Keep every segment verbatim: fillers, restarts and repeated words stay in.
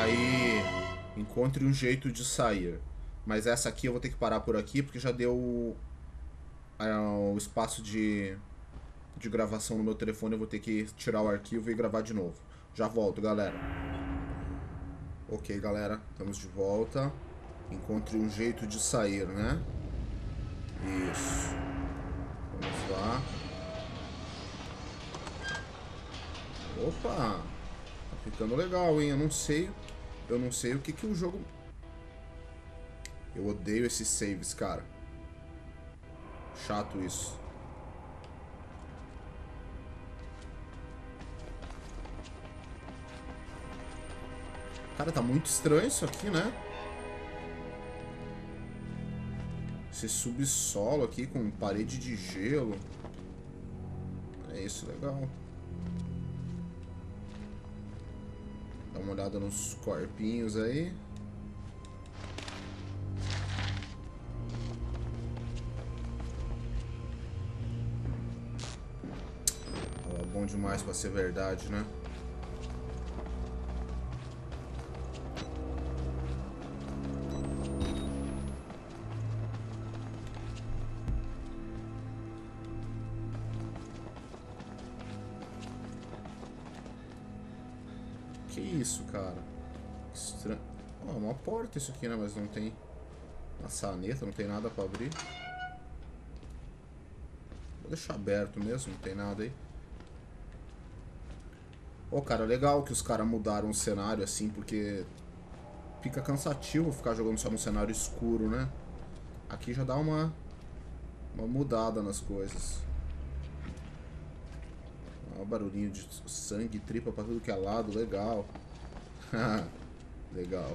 Aí, encontre um jeito de sair. Mas essa aqui eu vou ter que parar por aqui, porque já deu é, o espaço de, de gravação no meu telefone. Eu vou ter que tirar o arquivo e gravar de novo. Já volto, galera. Ok, galera, estamos de volta. Encontre um jeito de sair, né? Isso. Vamos lá. Opa! Tá ficando legal, hein? Eu não sei... Eu não sei o que que o jogo... Eu odeio esses saves, cara. Chato isso. Cara, tá muito estranho isso aqui, né? Esse subsolo aqui com parede de gelo. É isso, legal. Dá uma olhada nos corpinhos aí. É bom demais pra ser verdade, né? Que isso, cara? Estranho. Oh, uma porta isso aqui, né? Mas não tem maçaneta, não tem nada pra abrir. Vou deixar aberto mesmo, não tem nada aí. Oh, cara, legal que os caras mudaram o cenário assim, porque fica cansativo ficar jogando só no cenário escuro, né? Aqui já dá uma, uma mudada nas coisas. Olha o barulhinho de sangue, tripa pra tudo que é lado, legal. Legal.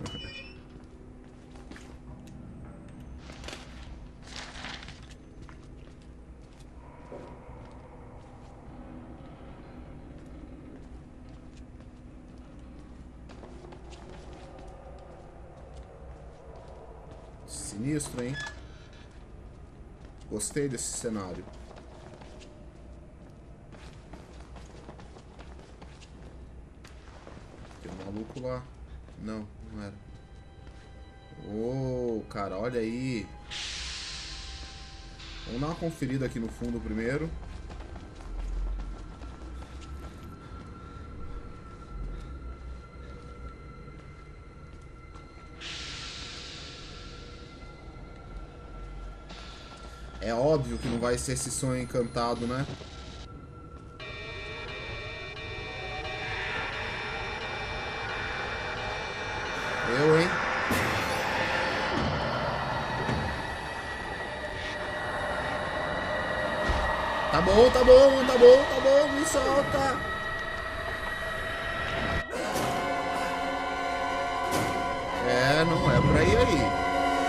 Sinistro, hein? Gostei desse cenário. Tem um maluco lá. Não, não era. Ô, oh, cara, olha aí. Vamos dar uma conferida aqui no fundo primeiro. É óbvio que não vai ser esse sonho encantado, né? Eu, hein? Tá bom, tá bom, tá bom, tá bom, me solta. É, não é pra ir aí.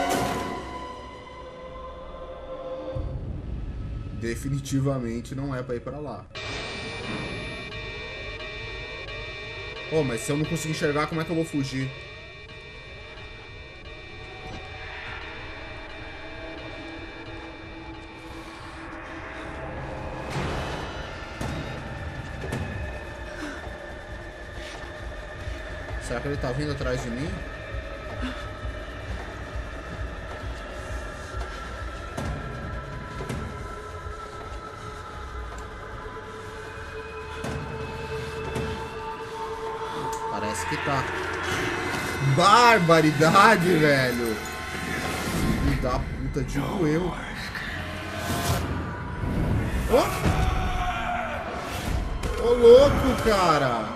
Definitivamente não é pra ir pra lá. Oh, mas se eu não conseguir enxergar, como é que eu vou fugir? Será que ele tá vindo atrás de mim? Parece que tá. Barbaridade, velho! Filho da puta, digo eu. Ô! Ô, louco, cara!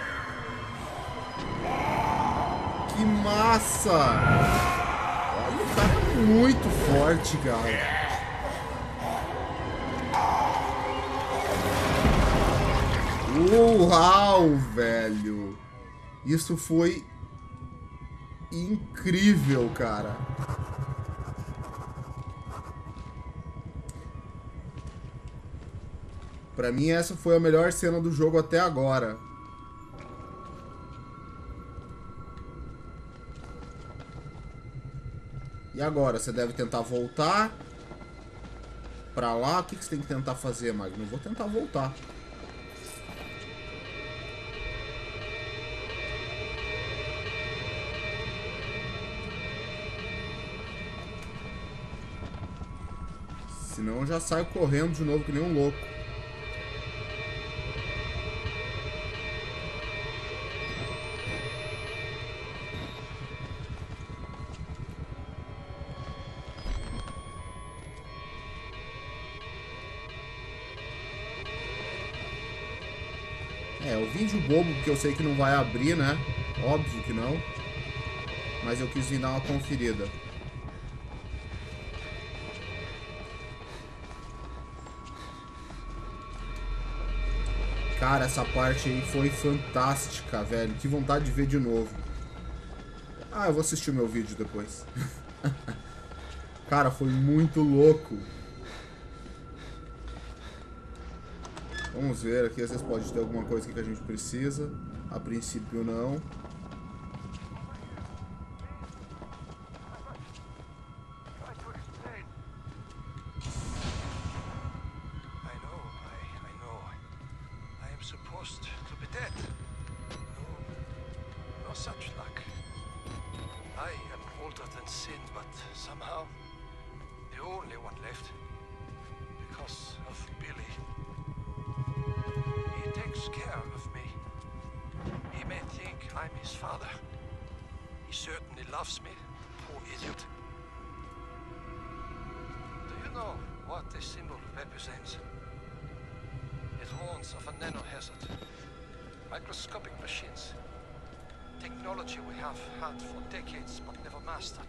Que massa! Olha, o cara é muito forte, cara. Uau, velho! Isso foi incrível, cara. Pra mim, essa foi a melhor cena do jogo até agora. E agora? Você deve tentar voltar pra lá? O que você tem que tentar fazer, Magno? Eu vou tentar voltar. Senão eu já saio correndo de novo que nem um louco. É, o vídeo bobo, porque eu sei que não vai abrir, né? Óbvio que não. Mas eu quis vir dar uma conferida. Cara, essa parte aí foi fantástica, velho. Que vontade de ver de novo. Ah, eu vou assistir o meu vídeo depois. Cara, foi muito louco. Vamos ver aqui, às vezes pode ter alguma coisa que a gente precisa. A princípio não. Microscopic machines. Technology we have had for decades but never mastered.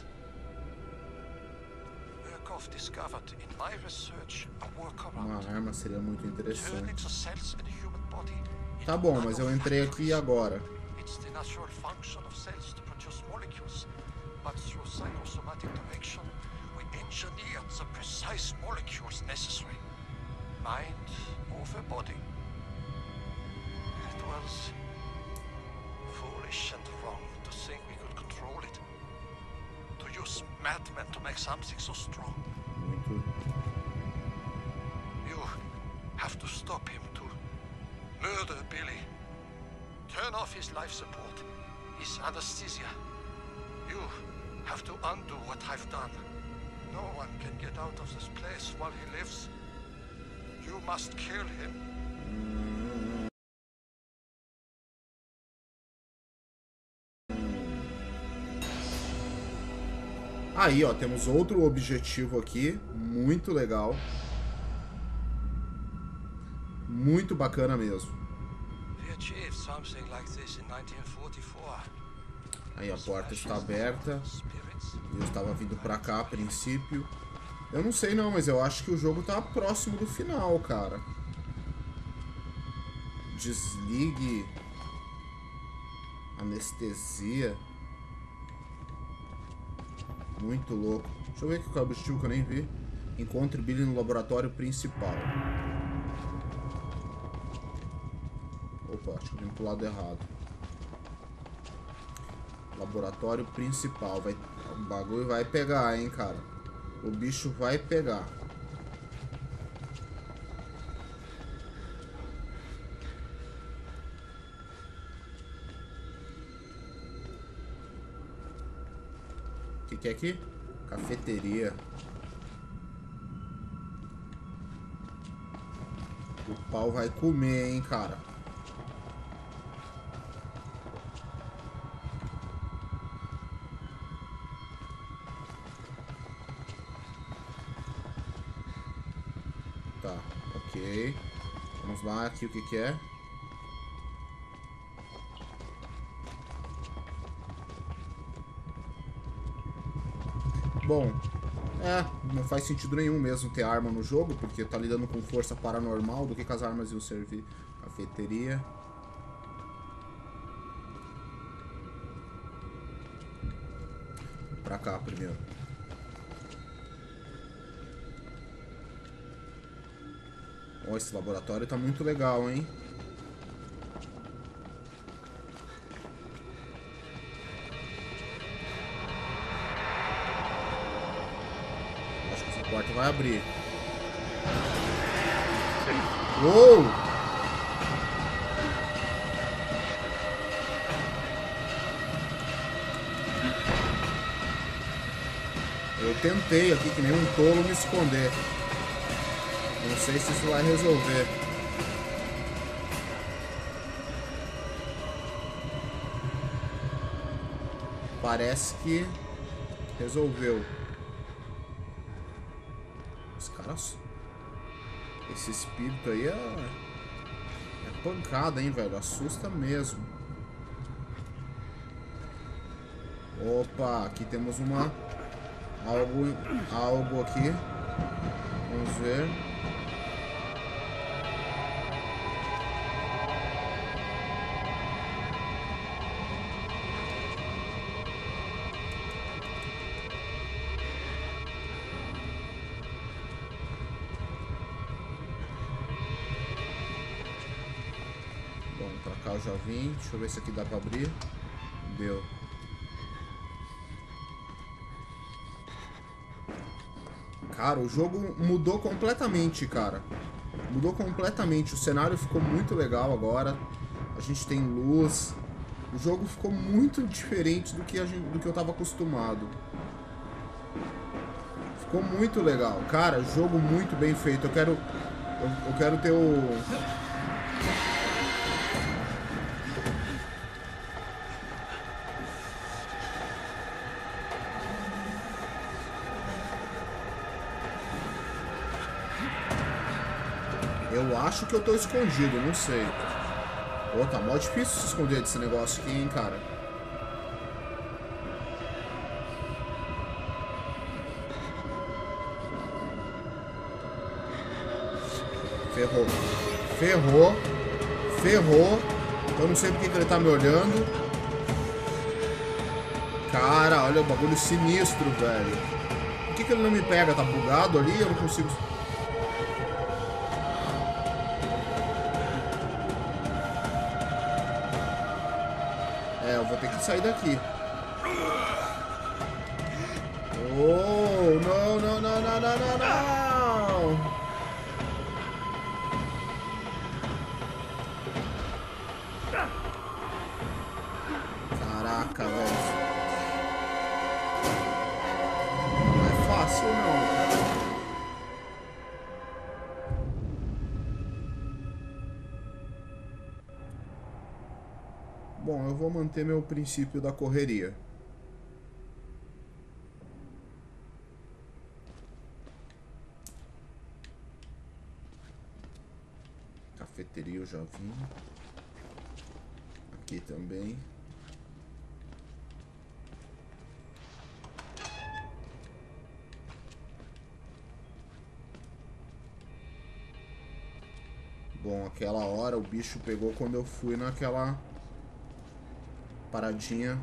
Murkoff discovered in my research a workaround. Uma arma seria muito interessante. Turning the cells in the human body. Tá bom, mas eu entrei aqui agora. It's the natural function of cells to produce molecules, but through psychosomatic direction, we engineered the precise molecules necessary. Mind over body. It was foolish and wrong to think we could control it. To use madmen to make something so strong. Muito. You have to stop him to murder Billy. Turn off his life support, his anesthesia. You have to undo what I've done. No one can get out of this place while he lives. You must kill him. Aí, ó, temos outro objetivo aqui, muito legal. Muito bacana mesmo. Aí a porta está aberta. Eu estava vindo pra cá a princípio. Eu não sei não, mas eu acho que o jogo tá próximo do final, cara. Desligue anestesia. Muito louco. Deixa eu ver aqui qual é o objetivo que eu nem vi. Encontre Billy no laboratório principal. Opa, acho que eu vim pro lado errado. Laboratório principal. Vai... O bagulho vai pegar, hein, cara. O bicho vai pegar. O que que é aqui? Cafeteria. O pau vai comer, hein, cara. Tá, ok. Vamos lá, aqui o que que é? Bom, é, não faz sentido nenhum mesmo ter arma no jogo, porque tá lidando com força paranormal, do que, que as armas iam servir. Cafeteria. Pra cá primeiro. Ó, esse laboratório tá muito legal, hein? A porta vai abrir. Uou! Eu tentei aqui, que nem um tolo, me esconder. Não sei se isso vai resolver. Parece que resolveu. Os caras... Esse espírito aí é... É pancada, hein, velho? Assusta mesmo. Opa, aqui temos uma... Algo... Algo aqui. Vamos ver. Bom, pra cá eu já vim. Deixa eu ver se aqui dá pra abrir. Deu. Cara, o jogo mudou completamente, cara. Mudou completamente. O cenário ficou muito legal agora. A gente tem luz. O jogo ficou muito diferente do que, a gente, do que eu tava acostumado. Ficou muito legal. Cara, jogo muito bem feito. Eu quero... Eu, eu quero ter o... Eu acho que eu tô escondido, não sei. Pô, tá mó difícil se esconder desse negócio aqui, hein, cara. Ferrou. Ferrou. Ferrou. Eu não sei porque que ele tá me olhando. Cara, olha o bagulho sinistro, velho. Por que que ele não me pega? Tá bugado ali? Eu não consigo... É, eu vou ter que sair daqui. Oh, não, não, não, não, não, não, não. Caraca, velho. Não é fácil, não, cara. Bom, eu vou manter meu princípio da correria. Cafeteria eu já vim. Aqui também. Bom, aquela hora o bicho pegou quando eu fui naquela... paradinha.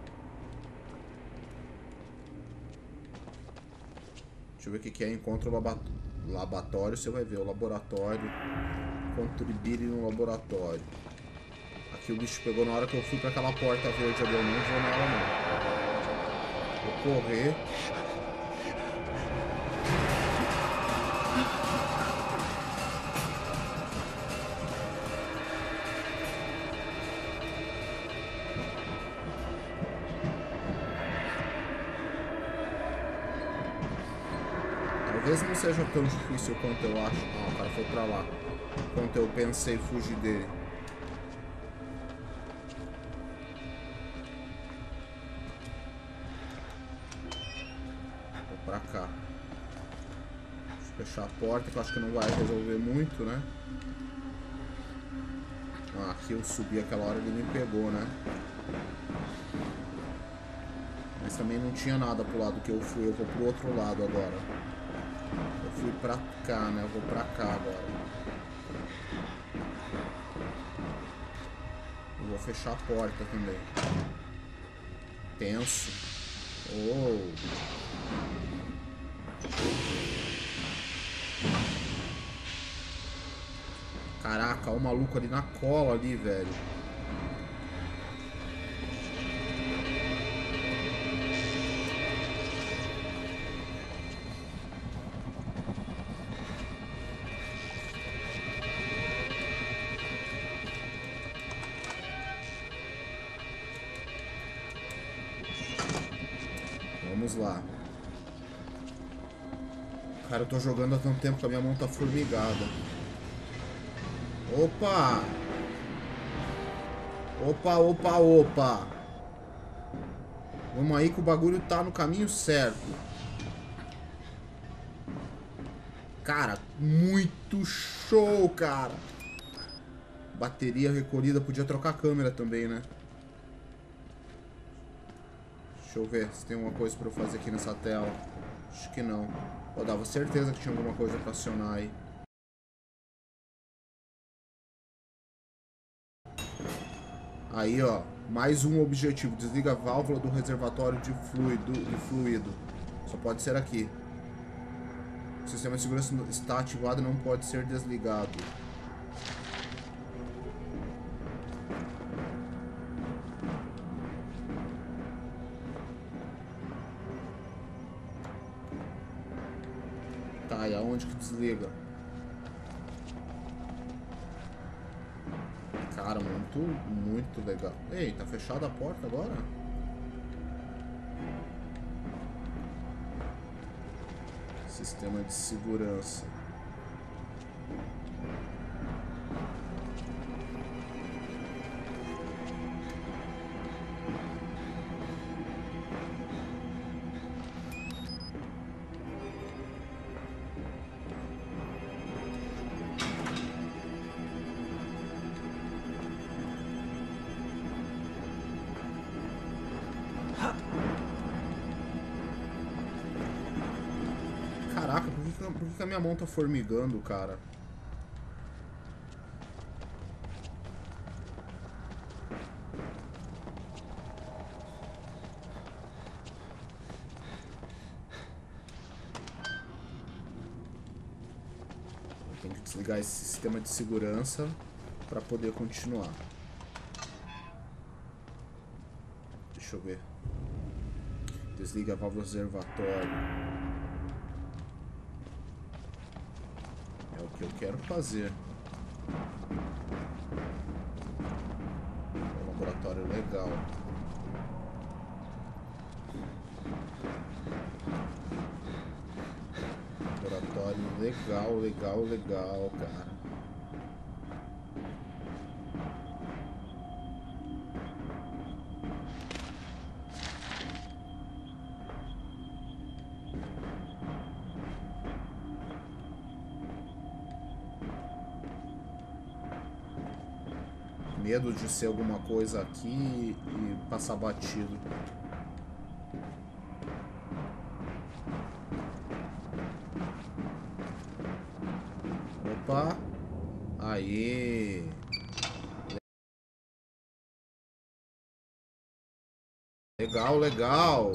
Deixa eu ver o que que é. Encontra o laboratório. Você vai ver o laboratório. Contribuir no laboratório. Aqui o bicho pegou na hora que eu fui pra aquela porta verde ali. Eu não vou nela, não. Vou correr. Talvez não seja tão difícil quanto eu acho. Ah, o cara foi pra lá. Quanto eu pensei fugir dele. Vou pra cá. Deixa eu fechar a porta, que eu acho que não vai resolver muito, né? Ah, aqui eu subi aquela hora, ele me pegou, né? Mas também não tinha nada pro lado que eu fui. Eu vou pro outro lado agora. Eu fui pra cá, né? Eu vou pra cá agora. Eu vou fechar a porta também. Tenso. Oh. Caraca, olha o maluco ali na cola ali, velho. Vamos lá. Cara, eu tô jogando há tanto tempo que a minha mão tá formigada. Opa! Opa, opa, opa! Vamos aí que o bagulho tá no caminho certo. Cara, muito show, cara! Bateria recolhida, podia trocar a câmera também, né? Deixa eu ver se tem alguma coisa pra eu fazer aqui nessa tela. Acho que não. Eu dava certeza que tinha alguma coisa pra acionar aí. Aí, ó. Mais um objetivo. Desliga a válvula do reservatório de fluido. De fluido. Só pode ser aqui. O sistema de segurança está ativado e não pode ser desligado. Tá, e aonde que desliga? Cara, muito, muito legal. Ei, tá fechada a porta agora? Sistema de segurança. Caraca, por que, por que a minha mão tá formigando, cara? Eu tenho que desligar esse sistema de segurança para poder continuar. Deixa eu ver. Desliga a válvula reservatório. É o que eu quero fazer. É um laboratório legal. Laboratório legal, legal, legal, cara. Medo de ser alguma coisa aqui e passar batido. Opa! Aê! Legal, legal!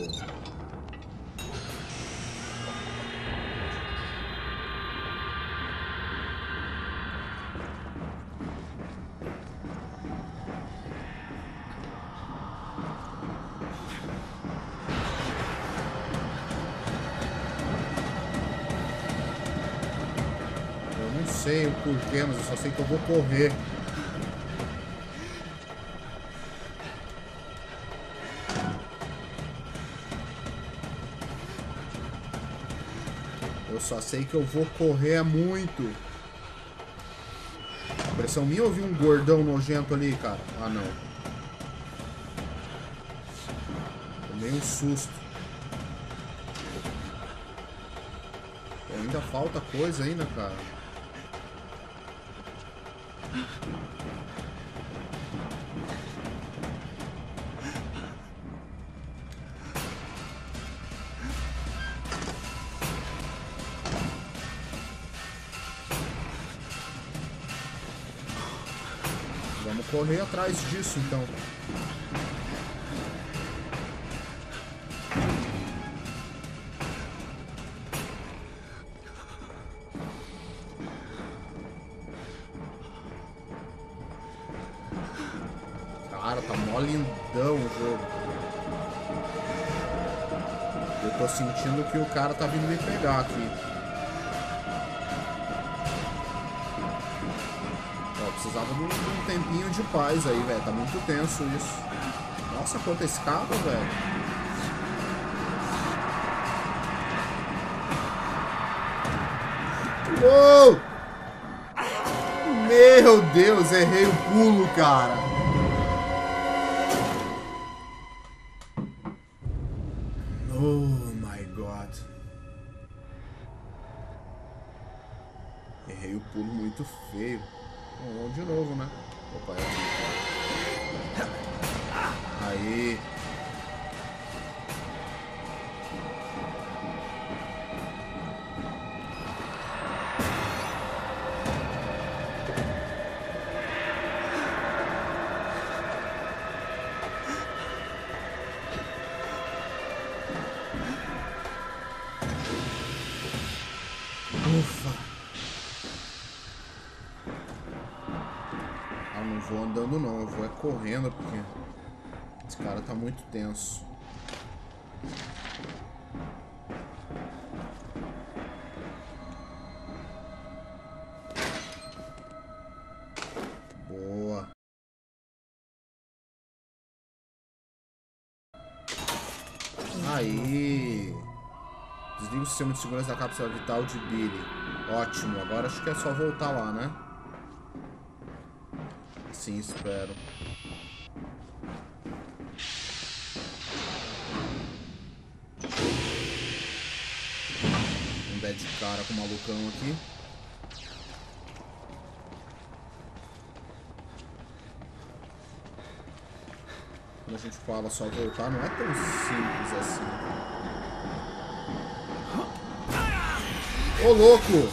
Não sei o porquê, mas eu só sei que eu vou correr. Eu só sei que eu vou correr muito. Impressão minha ou vi um gordão nojento ali, cara? Ah, não. Tomei um susto. Pô, ainda falta coisa ainda, cara. Vamos correr atrás disso, então. Cara, tá mó lindão o jogo. Eu tô sentindo que o cara tá vindo me pegar aqui. Ó, precisava de um, de um tempinho de paz aí, velho. Tá muito tenso isso. Nossa, quanta escada, velho. Uou! Meu Deus, errei o pulo, cara. Oh my god. Errei o pulo muito feio. Vamos de novo, né? Opa, é. Aí. Ufa. Ah, não vou andando não, eu vou é correndo porque esse cara tá muito tenso. Boa. Aí. Desliga o sistema de segurança da cápsula vital de Billy. Ótimo, agora acho que é só voltar lá, né? Sim, espero. Vamos dar de cara com o malucão aqui. Quando a gente fala só voltar, não é tão simples assim. Ô, louco!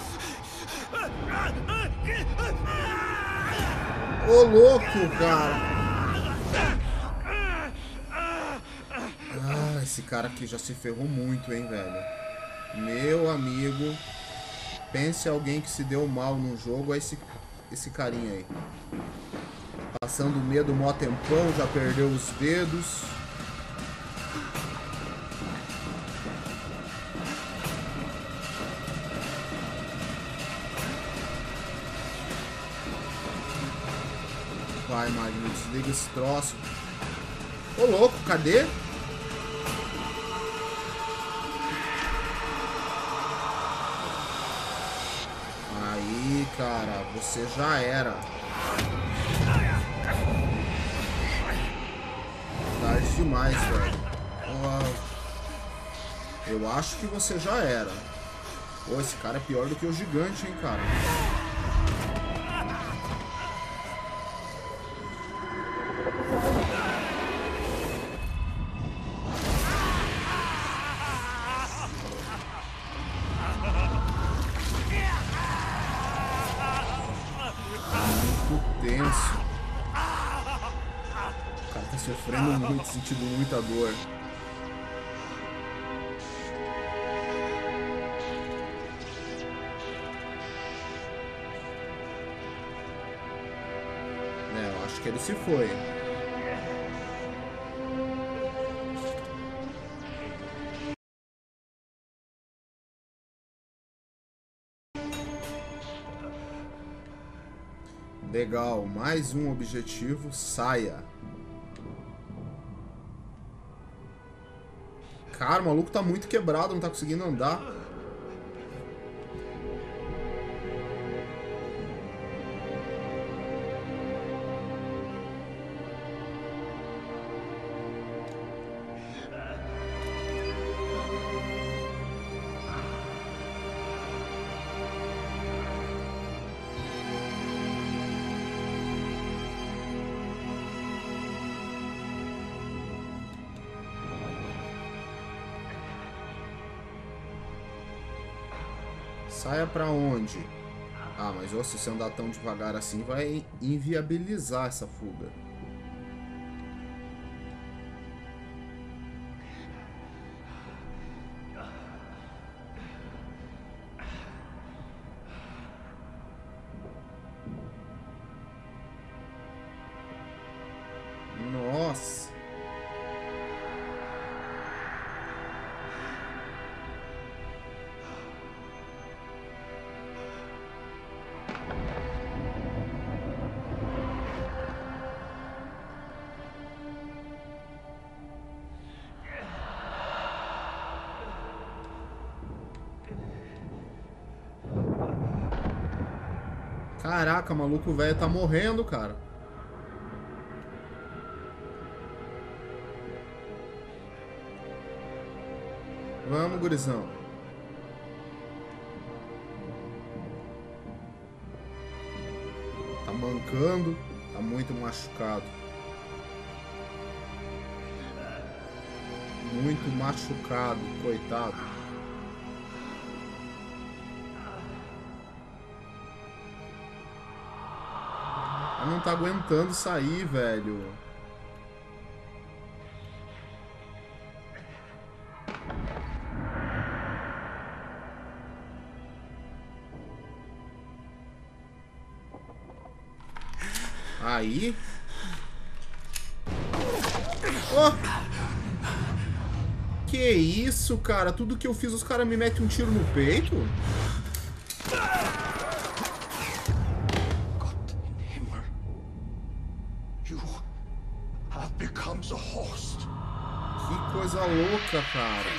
Ô, louco, cara! Ah, esse cara aqui já se ferrou muito, hein, velho? Meu amigo. Pense em alguém que se deu mal no jogo, é esse, esse carinha aí. Passando medo mó tempão, já perdeu os dedos. Vai, Magno, desliga esse troço. Ô, louco, cadê? Aí, cara, você já era. Tarde demais, velho. Oh, eu acho que você já era. Pô, esse cara é pior do que o gigante, hein, cara. Tenso. O cara tá sofrendo muito, sentindo muita dor. É, eu acho que ele se foi. Legal, mais um objetivo, saia. Cara, o maluco tá muito quebrado, não tá conseguindo andar. Saia pra onde? Ah, mas ó, se você andar tão devagar assim, vai inviabilizar essa fuga. Nossa. Caraca, maluco velho tá morrendo, cara. Vamos, gurizão. Tá mancando. Tá muito machucado. Muito machucado, coitado. Ela não tá aguentando sair, velho. Aí. Oh! Que isso, cara? Tudo que eu fiz, os caras me metem um tiro no peito? Gott in Himmel. You have become the host. Que coisa louca, cara.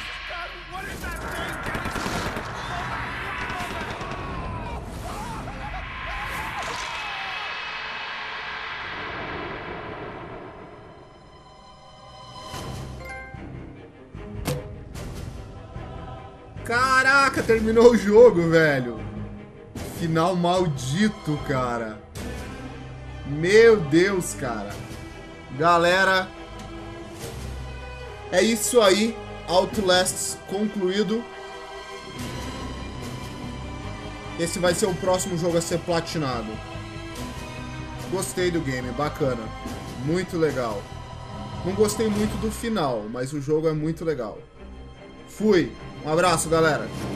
Caraca, terminou o jogo, velho. Final maldito, cara. Meu Deus, cara. Galera, é isso aí. Outlast concluído. Esse vai ser o próximo jogo a ser platinado. Gostei do game, bacana. Muito legal. Não gostei muito do final, mas o jogo é muito legal. Fui. Um abraço, galera.